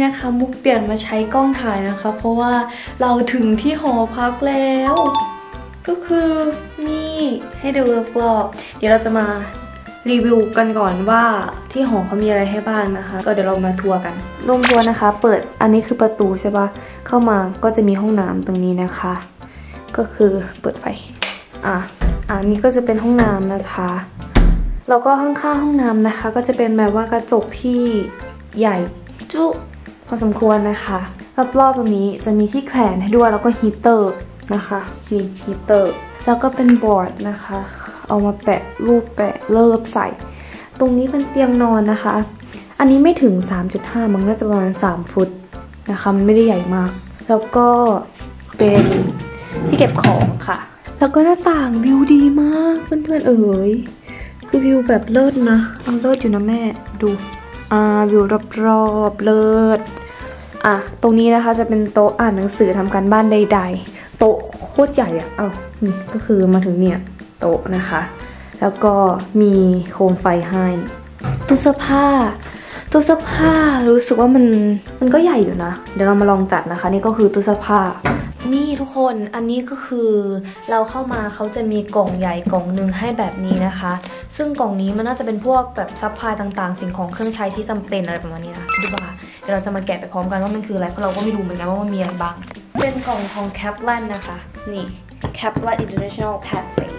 นะคะมุกเปลี่ยนมาใช้กล้องถ่ายนะคะเพราะว่าเราถึงที่หอพักแล้วก็คือนี่ให้ดูรอบๆเดี๋ยวเราจะมารีวิวกันก่อนว่าที่หอเขามีอะไรให้บ้างนะคะก็เดี๋ยวเรามาทัวร์กันลงทัวร์นะคะเปิดอันนี้คือประตูใช่ปะเข้ามาก็จะมีห้องน้ำตรงนี้นะคะก็คือเปิดไฟอันนี้ก็จะเป็นห้องน้ำนะคะแล้วก็ข้างๆห้องน้ำนะคะก็จะเป็นแบบว่ากระจกที่ใหญ่จุพอสมควรนะคะรอบๆตรงนี้จะมีที่แขวนให้ด้วยแล้วก็ฮีเตอร์นะคะนี่ฮีเตอร์แล้วก็เป็นบอร์ดนะคะเอามาแปะรูปแปะเลิบใส่ตรงนี้เป็นเตียงนอนนะคะอันนี้ไม่ถึง 3.5 มันน่าจะประมาณ3 ฟุตนะคะมันไม่ได้ใหญ่มากแล้วก็เป็นที่เก็บของค่ะแล้วก็หน้าต่างวิวดีมากเพื่อนๆคือวิวแบบเลิศนะเลิศอยู่นะแม่ดูวิวรอบๆเลิศตรงนี้นะคะจะเป็นโต๊ะอ่านหนังสือทำการบ้านใดๆโต๊ะโคตรใหญ่นี่ก็คือมาถึงเนี่ยโต๊ะนะคะแล้วก็มีโคมไฟให้ตู้เสื้อผ้ารู้สึกว่ามันก็ใหญ่อยู่นะเดี๋ยวเรามาลองจัดนะคะนี่ก็คือตู้เสื้อผ้านี่ทุกคนอันนี้ก็คือเราเข้ามาเขาจะมีกล่องใหญ่กล่องหนึ่งให้แบบนี้นะคะซึ่งกล่องนี้มันน่าจะเป็นพวกแบบซัพพลายต่างๆสิ่งของเครื่องใช้ที่จำเป็นอะไรประมาณนี้นะดูว่าเดี๋ยวเราจะมาแกะไปพร้อมกันว่ามันคืออะไรเพราะเราก็ไม่รู้เหมือนกันว่ามันมีอะไรบ้างเป็นกล่องของ Kaplan นะคะนี่ Kaplan International Pathway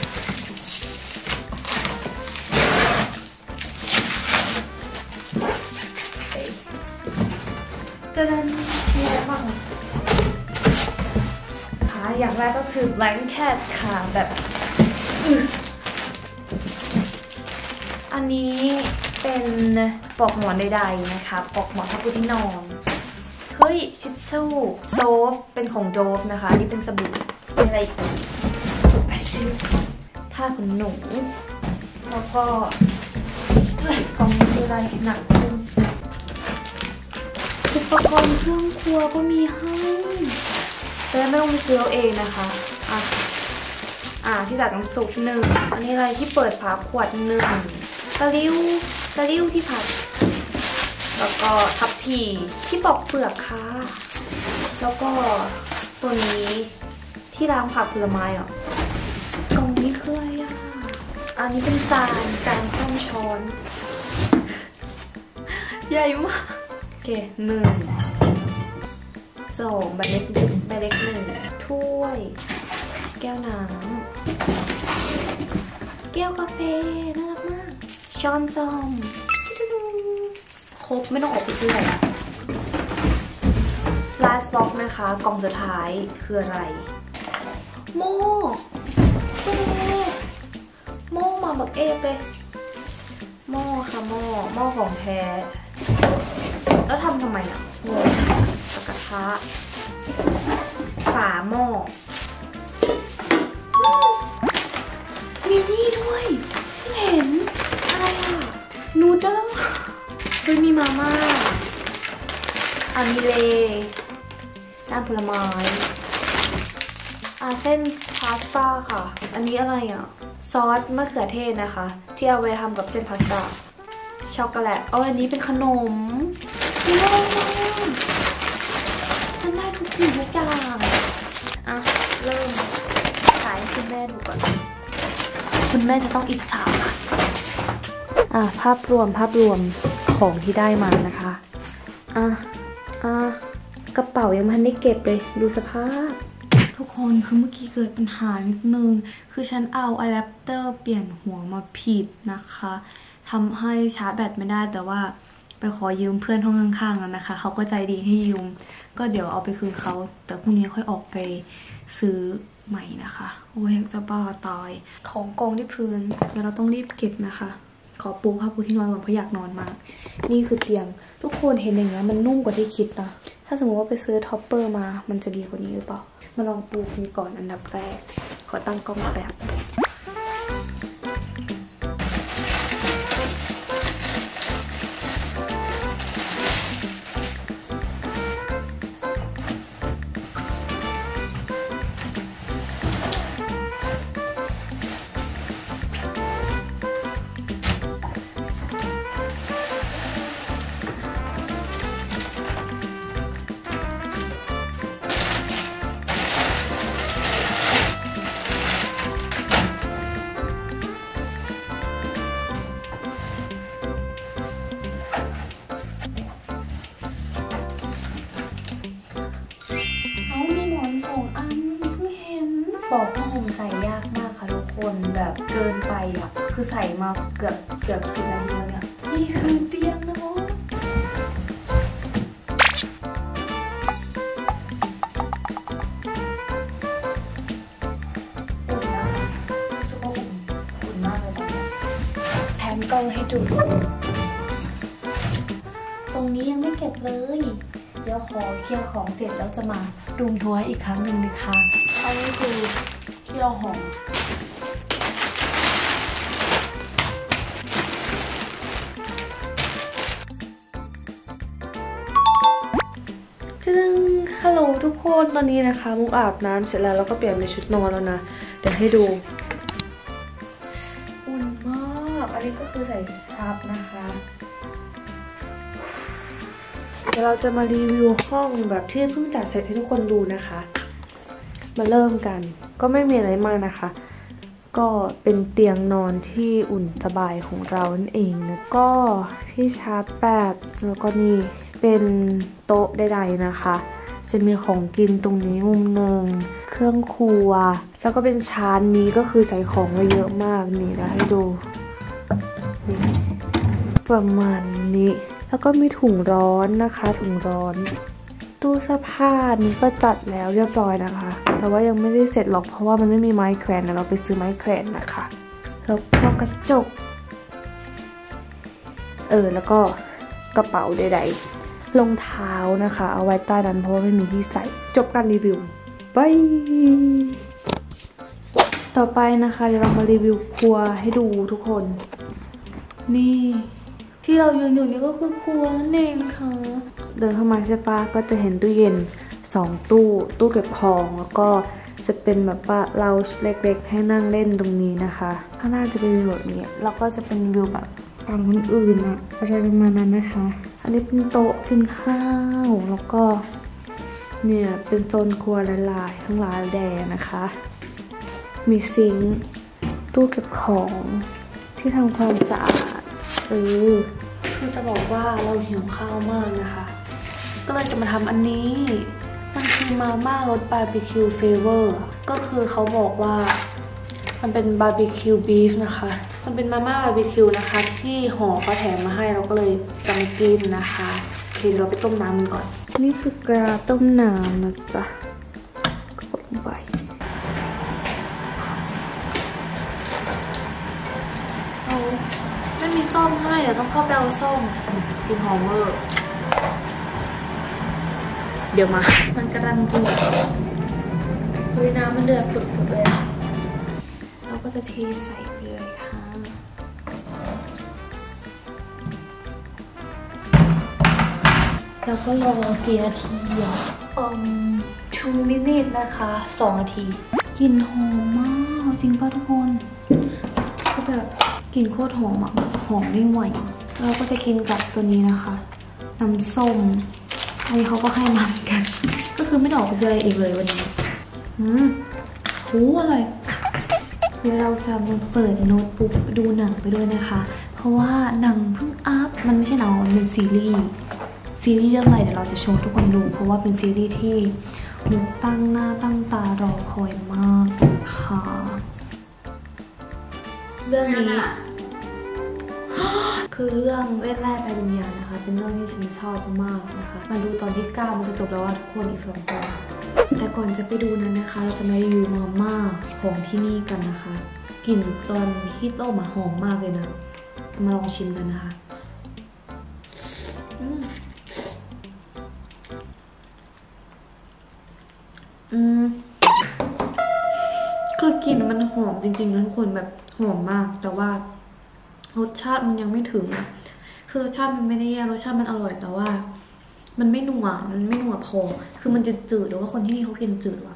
มีอะไรบ้างอย่างแรกก็คือ blanket ค่ะแบบอันนี้เป็นปลอกหมอนใดๆนะคะปลอกหมอนผ้าปูที่นอนเฮ้ยชิดซู่โซฟเป็นของโดฟนะคะนี่เป็นสบู่อะไรชื่อผ้าขนหนูแล้วก็กล่องนี้คืออะไรหนักขึ้นอุปกรณ์เครื่องครัวก็มีให้แต่ไม่ต้องไปซื้อเอาเองนะคะที่ตักน้ำซุป1อันนี้อะไรที่เปิดฝาขวด1ตะลิ่วที่ผัดแล้วก็ทับพีที่ปอกเปลือกค่ะแล้วก็ตัวนี้ที่ล้างผักผลไม้กล่องนี้คืออะไรอันนี้เป็นจานส้อมช้อนใหญ่มากโอเค2ใบเล็ก1ถ้วยแก้วน้ำแก้วกาแฟน่ารักมากช้อนส้อมครบไม่ต้องออกไปซื้ออะไรละ last box นะคะกล่องสุดท้ายคืออะไรหม้อมาบักเอกเลยหม้อค่ะหม้อของแท้แล้วทำไมงงกระทะฝาหม้อมีนี่ด้วยเห็นอะไรนูเดิลด้วยมีมาม่ามีเลน้ำผลไม้เส้นพาสต้าค่ะอันนี้อะไรซอสมะเขือเทศนะคะที่เอาไว้ทำกับเส้นพาสต้าช็อกโกแลตอันนี้เป็นขนมว้าวฉันได้ทุกสิ่งทุกอย่างเริ่มขายให้คุณแม่ดูก่อนคุณแม่จะต้องอิจฉาภาพรวมของที่ได้มานะคะกระเป๋ายังไม่ทันได้เก็บเลยดูสภาพทุกคนคือเมื่อกี้เกิดปัญหานิดนึงคือฉันเอาอะแดปเตอร์เปลี่ยนหัวมาผิดนะคะทำให้ชาร์จแบตไม่ได้แต่ว่าไปขอยืมเพื่อนห้องข้างๆแล้วนะคะเขาก็ใจดีให้ยืมก็เดี๋ยวเอาไปคืนเขาแต่พรุ่งนี้ค่อยออกไปซื้อใหม่นะคะโอ้ยอยากจะบ้าตายของกองที่พื้นเดี๋ยวเราต้องรีบเก็บนะคะขอปูผ้าปูที่นอนก่อนเพราะอยากนอนมากนี่คือเตียงทุกคนเห็นอย่างเงี้ยมันนุ่มกว่าที่คิดนะถ้าสมมติว่าไปซื้อท็อปเปอร์มามันจะดีกว่านี้หรือเปล่ามาลองปูนี้ก่อนอันดับแรกขอตั้งกล้องแบบปลอกผ้าห่มใส่ยากมากค่ะทุกคนแบบเกินไปอ่ะคือใส่มาเกือบ10 นาทีแล้วเนี่ยนี่คือเตียงนะมดอุ่นมากเลยตอนนี้แถมกล้องให้ดูตรงนี้ยังไม่เก็บเลยเดี๋ยวขอเคลียร์ของเสร็จแล้วจะมาดูมทัวร์อีกครั้งหนึ่งนะคะอันนี้คือที่เราห่อจึงฮัลโหลทุกคนตอนนี้นะคะมุกอาบน้ำเสร็จแล้วก็เปลี่ยนเป็นชุดนอนแล้วนะเดี๋ยวให้ดูอุ่นมากอันนี้ก็คือใส่ซับนะคะเดี๋ยวเราจะมารีวิวห้องแบบที่เพิ่งจัดเสร็จให้ทุกคนดูนะคะมาเริ่มกันก็ไม่มีอะไรมากนะคะก็เป็นเตียงนอนที่อุ่นสบายของเรานั่นเองนะก็ที่ชาร์จแบตแล้วก็นี่เป็นโต๊ะใดๆนะคะจะมีของกินตรงนี้มุมหนึ่งเครื่องครัวแล้วก็เป็นชานนี้ก็คือใส่ของไว้เยอะมากนี่นะให้ดูนี่ประมาณนี้แล้วก็มีถุงร้อนนะคะถุงร้อนตู้เสื้อผ้านี้ก็จัดแล้วเรียบร้อยนะคะแต่ว่ายังไม่ได้เสร็จหรอกเพราะว่ามันไม่มีไม้แขวนเราไปซื้อไม้แขวนนะคะแล้วก็กระจกแล้วก็กระเป๋าใดๆรองเท้านะคะเอาไว้ใต้นั้นเพราะว่าไม่มีที่ใส่จบการรีวิวบายต่อไปนะคะเดี๋ยวเรามารีวิวครัวให้ดูทุกคนนี่ที่เรายืนอยู่นี่ก็คือครัวนั่นเองนะคะเดินเข้ามาใช่ปะก็จะเห็นตู้เย็น2ตู้เก็บของแล้วก็จะเป็นแบบว่าเราเล็กๆให้นั่งเล่นตรงนี้นะคะข้างหน้าจะเป็นวิวแบบนี้แล้วก็จะเป็นวิวแบบฝั่งคนอื่นอะอะไรประมาณนั้นนะคะอันนี้เป็นโต๊ะกินข้าวแล้วก็เนี่ยเป็นโซนครัวลายๆทั้งหลายแดงนะคะมีซิงค์ตู้เก็บของที่ทำความสะอาดคือจะบอกว่าเราหิวข้าวมากนะคะก็เลยจะมาทำอันนี้มันคือมาม่ารสบาร์บีคิวเฟเวอร์ก็คือเขาบอกว่ามันเป็นบาร์บีคิวบีฟนะคะมันเป็นมาม่าบาร์บีคิวนะคะที่ห่อเขาแถมมาให้เราก็เลยจะมากินนะคะทีเราไปต้มน้ำมันก่อนนี่คือกระต้มน้ำนะจ๊ะกดลงไปไม่มีส้มให้เดี๋ยวต้องเข้าไปเอาส้มกินหอมเวอร์เดี๋ยวมามันกำลังดูเฮ้ยน้ำมันเดือดปุดๆเลยเราก็จะเทใส่ไปเลยค่ะแล้วก็รอกี่นาที2 minutes นะคะ2 นาทีกลิ่นหอมมากจริงป่ะทุกคนก็แบบกลิ่นโคตรหอมอ่ะหอมไม่ไหวเราก็จะกินกับตัวนี้นะคะน้ำส้มอันนี้เขาก็ให้มาเหมือนกันก็คือไม่ต้องออกไปซื้ออะไรอีกเลยวันนี้อร่อยเดี๋ยวเราจะมาเปิดโน้ตบุ๊กดูหนังไปด้วยนะคะเพราะว่าหนังเพิ่งอัพมันไม่ใช่หนังมันเป็นซีรีส์เรื่องอะไรเดี๋ยวเราจะโชว์ทุกคนดูเพราะว่าเป็นซีรีส์ที่มุกตั้งหน้าตั้งตารอคอยมากค่ะเรื่องนี้คือเรื่องเล่นแร่ปลายวิญญาณนะคะเป็นเรื่องที่ฉันชอบมากนะคะมาดูตอนที่9มันจะจบแล้วว่าทุกคนอีก2 ตอนแต่ก่อนจะไปดูนั้นนะคะเราจะมารีวิวมาม่าของที่นี่กันนะคะกลิ่นตอนที่ต้มหอมมากเลยนะมาลองชิมกันนะคะคือกลิ่นมันหอมจริงๆนะทุกคนแบบหอมมากแต่ว่ารสชาติมันยังไม่ถึงคือรสชาติมันไม่ได้แย่รสชาติมันอร่อยแต่ว่ามันไม่นัวพอคือมันจะจืดหรือว่าคนที่นี่เขากินจืดว่ะ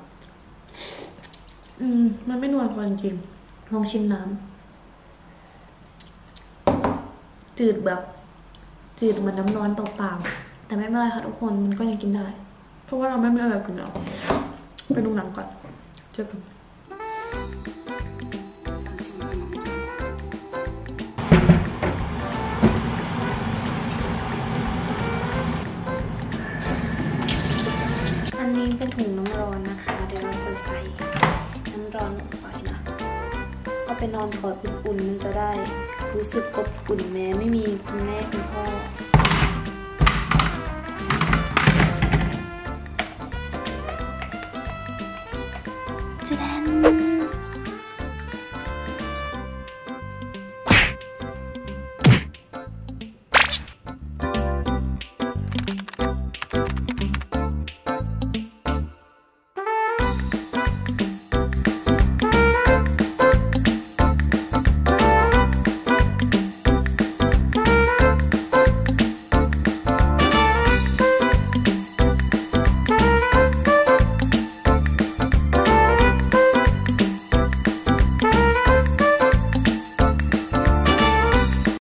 มันไม่นัวพอจริงลองชิมน้ำจืดแบบจืดเหมือนน้ำร้อนเปล่าๆแต่ไม่เป็นไรค่ะทุกคนมันก็ยังกินได้เพราะว่าเราไม่มีอะไรกินแล้วไปดูหนังก่อนเจอกันอันนี้เป็นถุงน้ำร้อนนะคะเดี๋ยวเราจะใส่น้ำอนลงไปนะเอาไปนอนกอดอุ่นๆมันจะได้รู้สึกอบอุ่นแม้ไม่มีคุณแม่คุณพ่อ